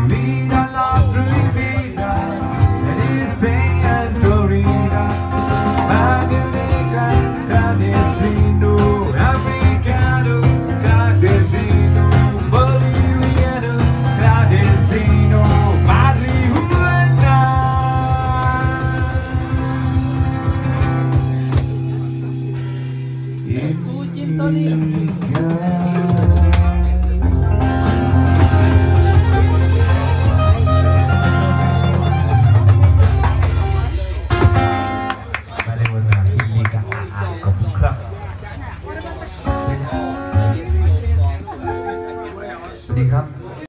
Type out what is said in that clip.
vida la prohibida, diseña Florida, magnífica, clandestino, africano, clandestino, boliviano, clandestino, marihuana. Gin tonic.